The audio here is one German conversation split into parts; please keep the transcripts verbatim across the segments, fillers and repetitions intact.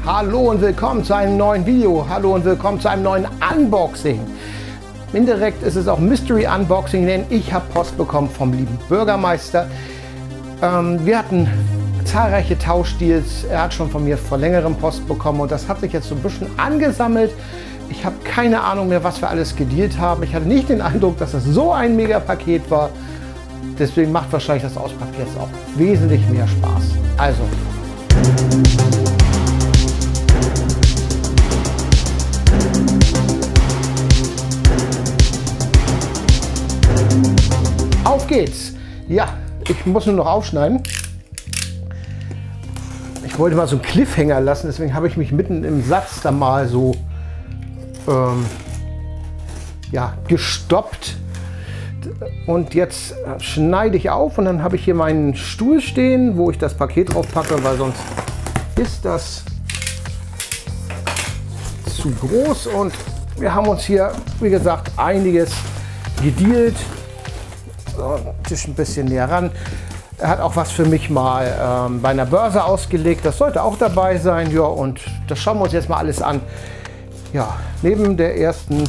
Hallo und willkommen zu einem neuen Video. Hallo und willkommen zu einem neuen Unboxing. Indirekt ist es auch Mystery Unboxing, denn ich habe Post bekommen vom lieben Bürgermeister. Ähm, wir hatten zahlreiche Tauschdeals. Er hat schon von mir vor längerem Post bekommen und das hat sich jetzt so ein bisschen angesammelt. Ich habe keine Ahnung mehr, was wir alles gedealt haben. Ich hatte nicht den Eindruck, dass das so ein Mega-Paket war. Deswegen macht wahrscheinlich das Auspacken jetzt auch wesentlich mehr Spaß. Also. Auf geht's! Ja, ich muss nur noch aufschneiden. Ich wollte mal so einen Cliffhanger lassen, deswegen habe ich mich mitten im Satz da mal so ähm, ja, gestoppt. Und jetzt schneide ich auf und dann habe ich hier meinen Stuhl stehen, wo ich das Paket drauf packe, weil sonst ist das zu groß. Und wir haben uns hier, wie gesagt, einiges gedealt. So, Tisch ein bisschen näher ran. Er hat auch was für mich mal ähm, bei einer Börse ausgelegt. Das sollte auch dabei sein. Ja, und das schauen wir uns jetzt mal alles an. Ja, neben der ersten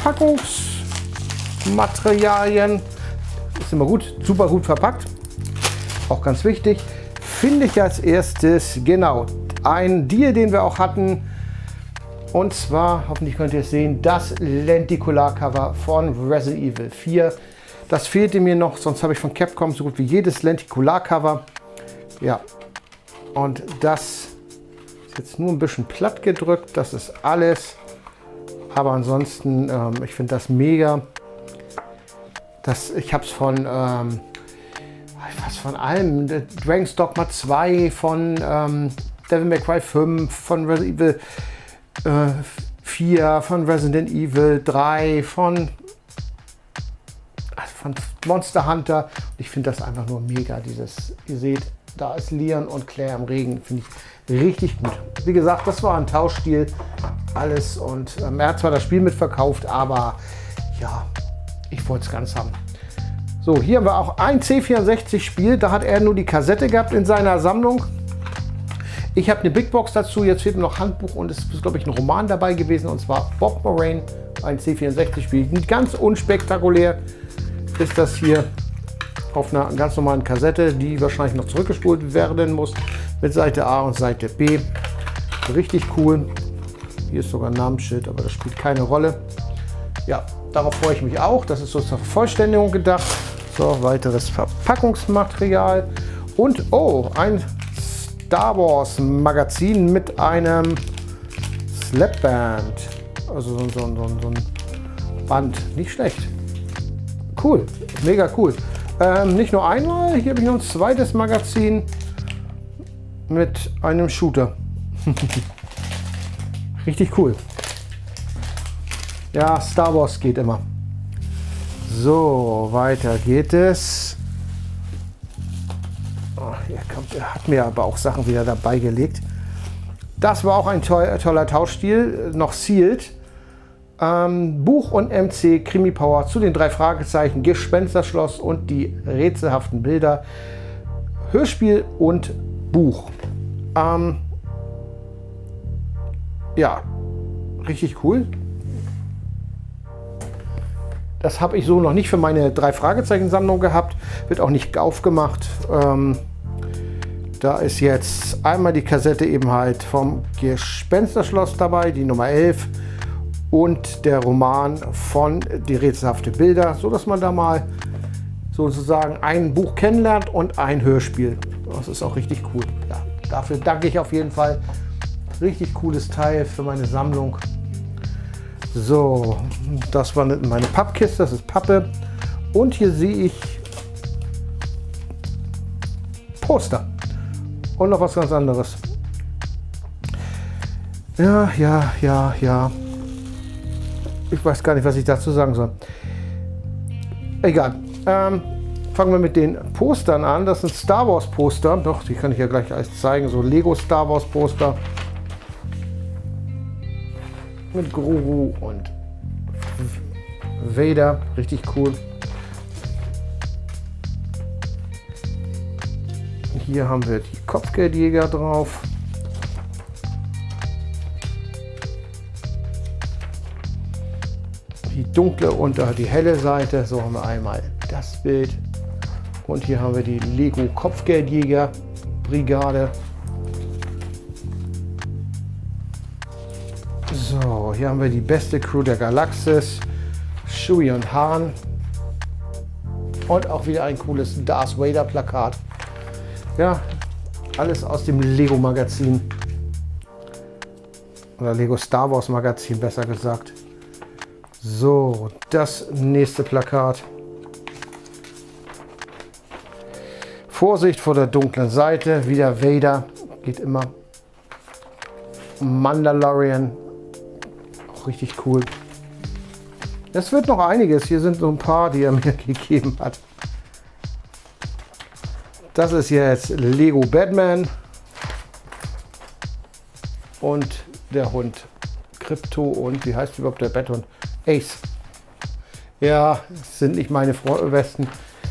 Verpackungsmaterialien ist immer gut, super gut verpackt. Auch ganz wichtig. Finde ich als erstes, genau, ein Deal, den wir auch hatten. Und zwar, hoffentlich könnt ihr es sehen, das Lenticular-Cover von Resident Evil vier. Das fehlte mir noch, sonst habe ich von Capcom so gut wie jedes Lenticular-Cover. Ja, und das ist jetzt nur ein bisschen platt gedrückt, das ist alles. Aber ansonsten, ähm, ich finde das mega. Das, ich habe es von, ähm, was von allem, Dragon's Dogma zwei, von ähm, Devil May Cry fünf, von Resident Evil äh, vier, von Resident Evil drei, von von Monster Hunter. Und ich finde das einfach nur mega, dieses, ihr seht, da ist Leon und Claire im Regen, finde ich richtig gut. Wie gesagt, das war ein Tauschdeal, alles, und ähm, er hat zwar das Spiel mitverkauft, aber ja, ich wollte es ganz haben. So, hier haben wir auch ein C vierundsechzig Spiel, da hat er nur die Kassette gehabt in seiner Sammlung. Ich habe eine Big Box dazu, jetzt fehlt mir noch Handbuch und es ist, glaube ich, ein Roman dabei gewesen, und zwar Bob Moraine, ein C vierundsechzig Spiel, ganz unspektakulär. Ist das hier auf einer ganz normalen Kassette, die wahrscheinlich noch zurückgespult werden muss, mit Seite A und Seite B. Richtig cool. Hier ist sogar ein Namensschild, aber das spielt keine Rolle. Ja, darauf freue ich mich auch. Das ist so zur Vervollständigung gedacht. So, weiteres Verpackungsmaterial. Und, oh, ein Star Wars Magazin mit einem Slapband. Also so, so, so, so ein Band. Nicht schlecht. Cool, mega cool. Ähm, nicht nur einmal, hier habe ich noch ein zweites Magazin mit einem Shooter. Richtig cool. Ja, Star Wars geht immer. So, weiter geht es. Oh, hier kommt, er hat mir aber auch Sachen wieder dabei gelegt. Das war auch ein toll, toller Tauschstil, noch sealed. Ähm, Buch und M C Krimi Power zu den drei Fragezeichen, Gespensterschloss und die rätselhaften Bilder, Hörspiel und Buch. Ähm, ja, richtig cool. Das habe ich so noch nicht für meine drei Fragezeichen Sammlung gehabt, wird auch nicht aufgemacht. Ähm, da ist jetzt einmal die Kassette eben halt vom Gespensterschloss dabei, die Nummer elf. Und der Roman von Die rätselhafte Bilder, so dass man da mal sozusagen ein Buch kennenlernt und ein Hörspiel. Das ist auch richtig cool. Ja, dafür danke ich auf jeden Fall. Richtig cooles Teil für meine Sammlung. So, das war meine Pappkiste, das ist Pappe. Und hier sehe ich Poster. Und noch was ganz anderes. Ja, ja, ja, ja. Ich weiß gar nicht, was ich dazu sagen soll. Egal. Ähm, fangen wir mit den Postern an. Das sind Star Wars Poster. Doch, die kann ich ja gleich alles zeigen. So Lego Star Wars Poster. Mit Grogu und Vader. Richtig cool. Hier haben wir die Kopfgeldjäger drauf. die dunkle und die helle Seite. So haben wir einmal das Bild. Und hier haben wir die Lego Kopfgeldjäger Brigade. So, hier haben wir die beste Crew der Galaxis. Chewie und Han. Und auch wieder ein cooles Darth Vader Plakat. Ja, alles aus dem Lego Magazin. Oder Lego Star Wars Magazin, besser gesagt. So, das nächste Plakat. Vorsicht vor der dunklen Seite. Wieder Vader. Geht immer. Mandalorian. Auch richtig cool. Es wird noch einiges. Hier sind so ein paar, die er mir gegeben hat. Das ist jetzt Lego Batman. Und der Hund Krypto und wie heißt überhaupt der Betthund? Ace. Ja, das sind nicht meine Westen.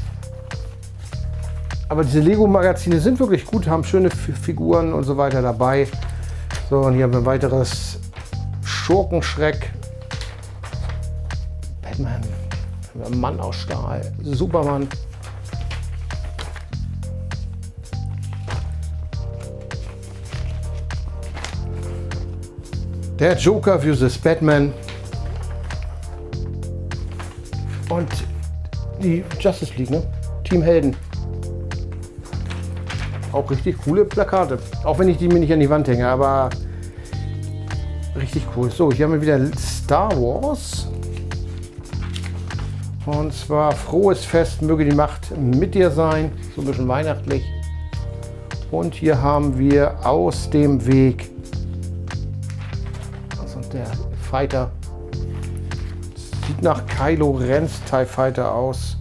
Aber diese Lego Magazine sind wirklich gut, haben schöne Figuren und so weiter dabei. So, und hier haben wir ein weiteres Schurkenschreck. Batman. Mann aus Stahl. Superman. Der Joker versus Batman. Und die Justice League, ne? Team Helden. Auch richtig coole Plakate. Auch wenn ich die mir nicht an die Wand hänge, aber richtig cool. So, hier haben wir wieder Star Wars. Und zwar frohes Fest, möge die Macht mit dir sein. So ein bisschen weihnachtlich. Und hier haben wir aus dem Weg. Also der Fighter. Sieht nach Kylo Ren's TIE Fighter aus.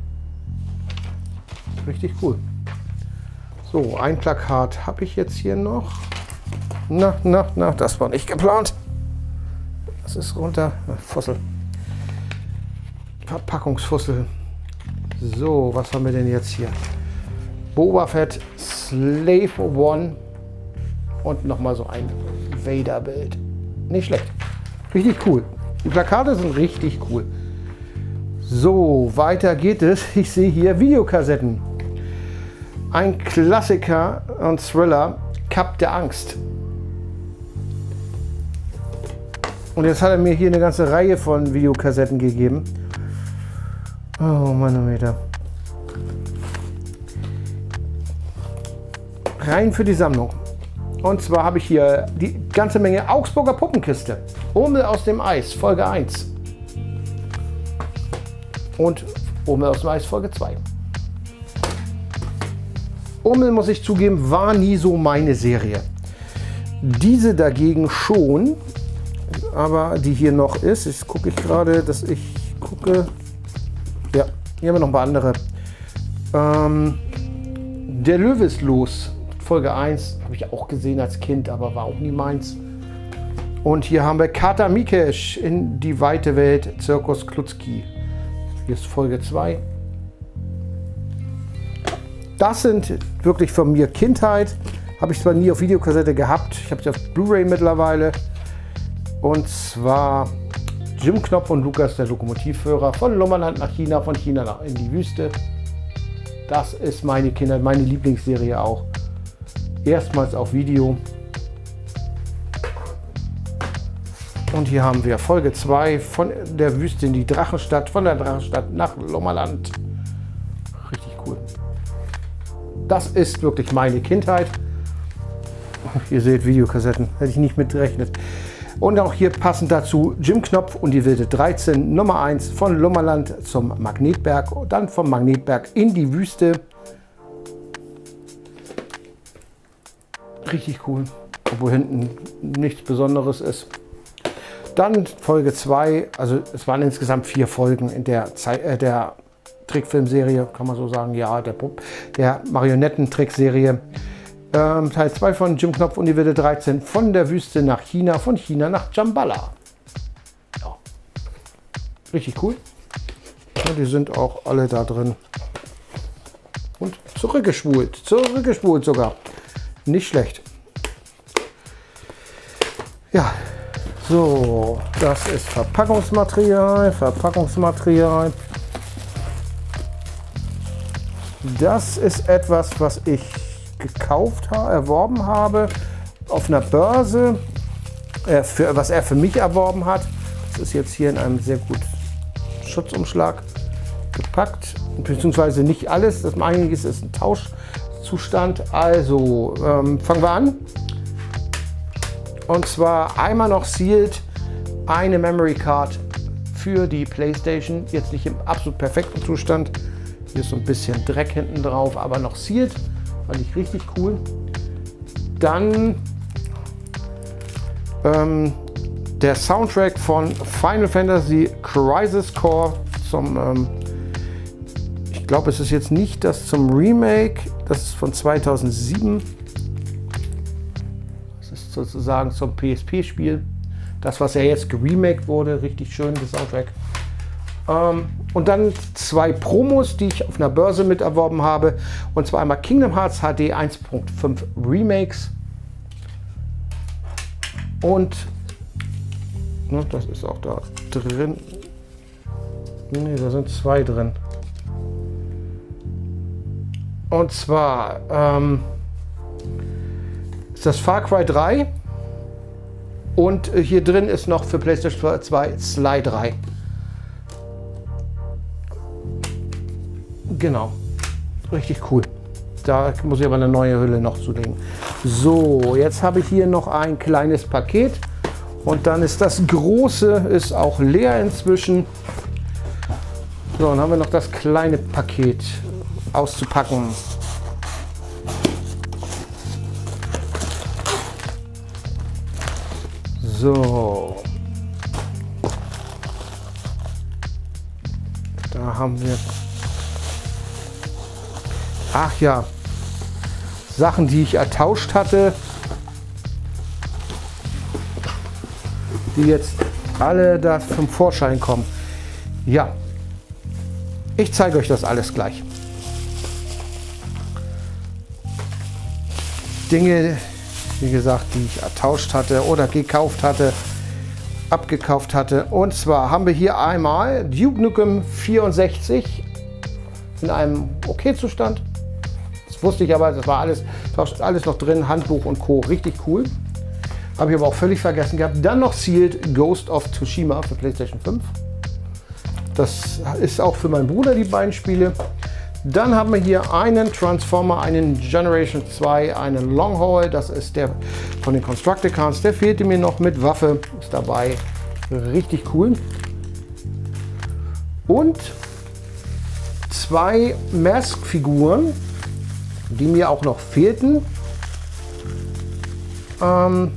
Richtig cool. So, ein Plakat habe ich jetzt hier noch. Na, na, na, das war nicht geplant. Das ist runter. Fussel. Verpackungsfussel. So, was haben wir denn jetzt hier? Boba Fett, Slave One und nochmal so ein Vader-Bild. Nicht schlecht. Richtig cool. Die Plakate sind richtig cool. So, weiter geht es. Ich sehe hier Videokassetten. Ein Klassiker und Thriller, Cup der Angst. Und jetzt hat er mir hier eine ganze Reihe von Videokassetten gegeben. Oh, Manometer. Rein für die Sammlung. Und zwar habe ich hier die ganze Menge Augsburger Puppenkiste. Urmel aus dem Eis, Folge eins. Und Urmel aus dem Eis, Folge zwei. Urmel, muss ich zugeben, war nie so meine Serie. Diese dagegen schon. Aber die hier noch ist, jetzt gucke ich gerade, dass ich gucke. Ja, hier haben wir noch ein paar andere. Ähm, der Löwe ist los. Folge eins habe ich auch gesehen als Kind, aber war auch nie meins. Und hier haben wir Kater Mikesh in die weite Welt, Zirkus Klutzki. Hier ist Folge zwei. Das sind wirklich von mir Kindheit. Habe ich zwar nie auf Videokassette gehabt, ich habe sie auf Blu-ray mittlerweile. Und zwar Jim Knopf und Lukas, der Lokomotivführer, von Lummerland nach China, von China nach in die Wüste. Das ist meine Kindheit, meine Lieblingsserie auch. Erstmals auf Video. Und hier haben wir Folge zwei von der Wüste in die Drachenstadt, von der Drachenstadt nach Lummerland. Richtig cool. Das ist wirklich meine Kindheit. Ihr seht Videokassetten, hätte ich nicht mit gerechnet. Und auch hier passend dazu Jim Knopf und die wilde dreizehn, Nummer eins von Lummerland zum Magnetberg, dann vom Magnetberg in die Wüste. Richtig cool, obwohl hinten nichts Besonderes ist. Dann Folge zwei, also es waren insgesamt vier Folgen in der, Zeit, äh, der Trickfilmserie, kann man so sagen, ja, der, der Marionettentrickserie. Ähm, Teil zwei von Jim Knopf und die wilde dreizehn, von der Wüste nach China, von China nach Djambala. Ja. Richtig cool. Ja, die sind auch alle da drin. Und zurückgespult, zurückgespult sogar. Nicht schlecht. Ja, So, das ist Verpackungsmaterial, Verpackungsmaterial. Das ist etwas, was ich gekauft habe, erworben habe auf einer Börse, äh, für, was er für mich erworben hat. Das ist jetzt hier in einem sehr guten Schutzumschlag gepackt, beziehungsweise nicht alles. Das einiges ist ein Tauschzustand. Also ähm, fangen wir an. Und zwar einmal noch sealed eine Memory Card für die PlayStation. Jetzt nicht im absolut perfekten Zustand. Hier ist so ein bisschen Dreck hinten drauf, aber noch sealed. Fand ich richtig cool. Dann ähm, der Soundtrack von Final Fantasy Crisis Core zum, ähm, ich glaube, es ist jetzt nicht das zum Remake, das ist von zweitausendsieben. Das ist sozusagen zum P S P-Spiel. Das, was ja jetzt geremaked wurde, richtig schön, der Soundtrack. Ähm, und dann zwei Promos, die ich auf einer Börse mit erworben habe. Und zwar einmal Kingdom Hearts H D eins Punkt fünf Remakes. Und ne, das ist auch da drin. Ne, da sind zwei drin. Und zwar ähm, ist das Far Cry drei. Und hier drin ist noch für PlayStation zwei Sly drei. Genau, richtig cool. Da muss ich aber eine neue Hülle noch zulegen. So, jetzt habe ich hier noch ein kleines Paket und dann ist das große ist auch leer inzwischen. So, dann haben wir noch das kleine Paket auszupacken. So, da haben wir. Ach ja, Sachen, die ich ertauscht hatte, die jetzt alle da zum Vorschein kommen. Ja, ich zeige euch das alles gleich. Dinge, wie gesagt, die ich ertauscht hatte oder gekauft hatte, abgekauft hatte. Und zwar haben wir hier einmal Duke Nukem vierundsechzig in einem Okay-Zustand. Das wusste ich aber, das war alles, das war alles noch drin, Handbuch und Co. Richtig cool. Habe ich aber auch völlig vergessen gehabt. Dann noch sealed Ghost of Tsushima für PlayStation fünf. Das ist auch für meinen Bruder, die beiden Spiele. Dann haben wir hier einen Transformer, einen Generation zwei, einen Long Haul. Das ist der von den Constructicons. Der fehlte mir noch mit Waffe. Ist dabei. Richtig cool. Und zwei Mask-Figuren, die mir auch noch fehlten. Ähm,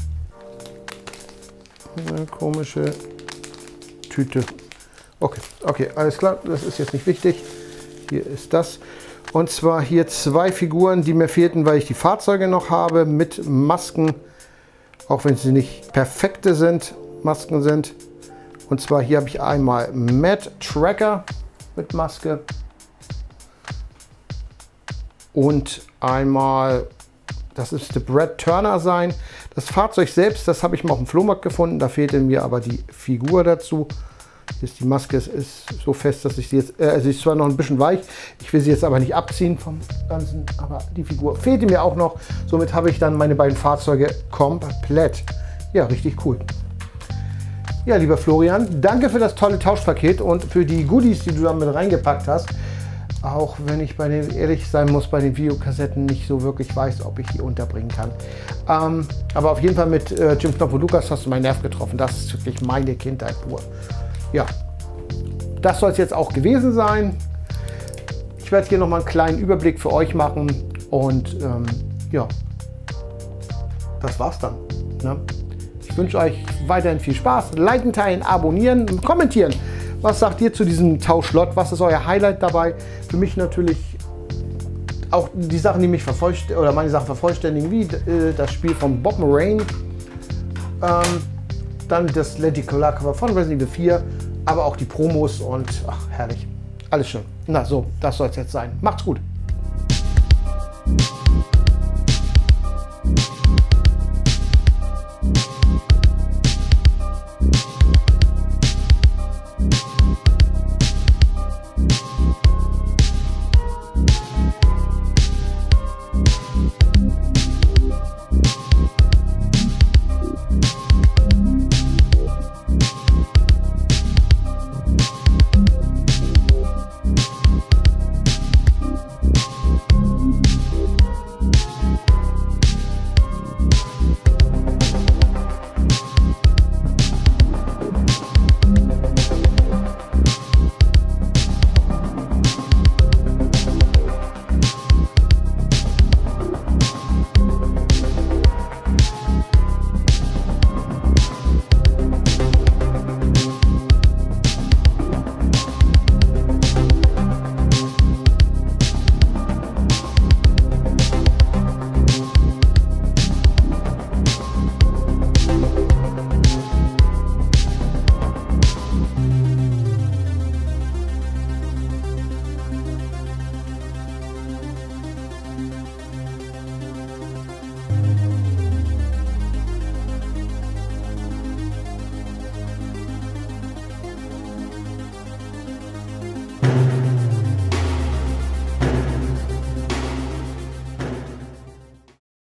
eine komische Tüte. Okay, okay, alles klar. Das ist jetzt nicht wichtig. Hier ist das. Und zwar hier zwei Figuren, die mir fehlten, weil ich die Fahrzeuge noch habe mit Masken. Auch wenn sie nicht perfekte sind, Masken sind. Und zwar hier habe ich einmal Matt Tracker mit Maske. Und einmal, das ist der Brad Turner sein. Das Fahrzeug selbst, das habe ich mal auf dem Flohmarkt gefunden. Da fehlte mir aber die Figur dazu. Hier ist die Maske, ist, ist so fest, dass ich sie jetzt, äh, sie ist zwar noch ein bisschen weich. Ich will sie jetzt aber nicht abziehen vom Ganzen. Aber die Figur fehlte mir auch noch. Somit habe ich dann meine beiden Fahrzeuge komplett. Ja, richtig cool. Ja, lieber Florian, danke für das tolle Tauschpaket und für die Goodies, die du da mit reingepackt hast. Auch wenn ich bei den, ehrlich sein muss, bei den Videokassetten nicht so wirklich weiß, ob ich die unterbringen kann. Ähm, aber auf jeden Fall mit äh, Jim Knopf und Lukas hast du meinen Nerv getroffen. Das ist wirklich meine Kindheit pur. Ja, das soll es jetzt auch gewesen sein. Ich werde hier nochmal einen kleinen Überblick für euch machen. Und ähm, ja, das war's dann. Ne? Ich wünsche euch weiterhin viel Spaß. Liken, teilen, abonnieren, kommentieren. Was sagt ihr zu diesem Tauschlot? Was ist euer Highlight dabei? Für mich natürlich auch die Sachen, die mich vervollständigen, oder meine Sachen vervollständigen, wie äh, das Spiel von Bob Moraine, ähm, dann das Lenticular Cover von Resident Evil vier, aber auch die Promos und ach, herrlich. Alles schön. Na so, das soll es jetzt sein. Macht's gut.